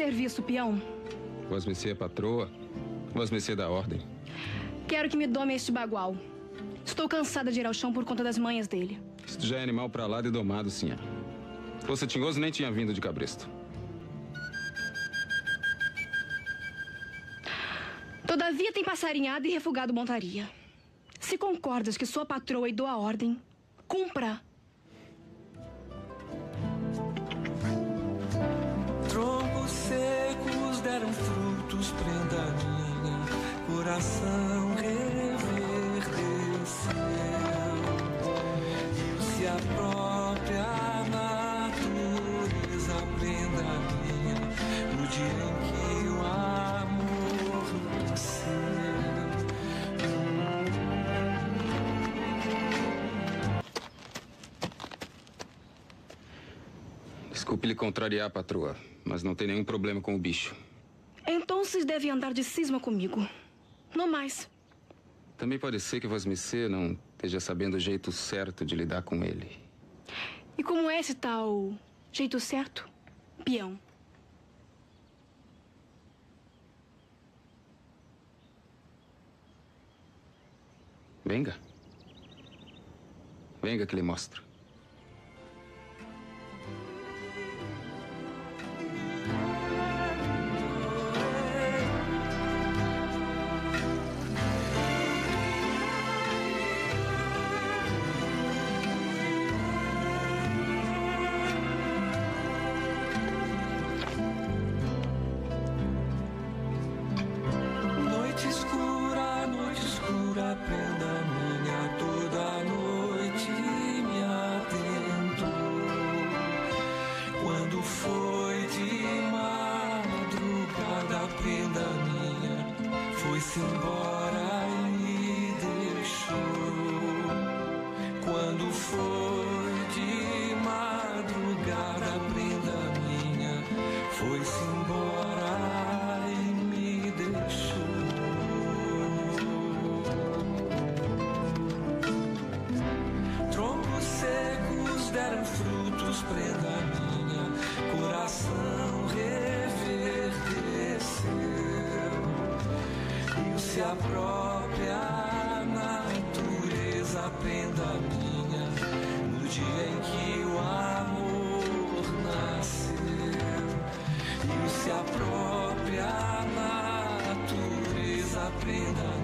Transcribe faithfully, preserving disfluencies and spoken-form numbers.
serviço, peão. Vosmecê, patroa. Vosmecê da ordem. Quero que me dome este bagual. Estou cansada de ir ao chão por conta das manhas dele. Isto já é animal pra lá e domado, sinha. Fosse tinhoso, nem tinha vindo de cabresto. Todavia tem passarinhado e refugado montaria. Se concordas que sou a patroa e dou a ordem, cumpra. Troncos secos deram frutos, prenda minha, coração reverdeceu. E se a própria natureza, prenda minha, no dia em que o amor nasceu. Desculpe lhe contrariar, patroa, mas não tem nenhum problema com o bicho. Então vocês devem andar de cisma comigo. Não mais. Também pode ser que vosmecê não esteja sabendo o jeito certo de lidar com ele. E como é esse tal jeito certo, peão? Venga. Venga que lhe mostro. Noite escura, noite escura, prenda minha, toda noite me atentou. Quando foi de madrugada, prenda minha, foi-se embora e me deixou. Quando foi de madrugada, prenda minha, foi-se embora e me deixou. Troncos secos deram frutos, prenda minha, coração reverdeceu. E se a própria natureza, prenda minha, no dia em que o amor nasceu. E se a própria natureza, prenda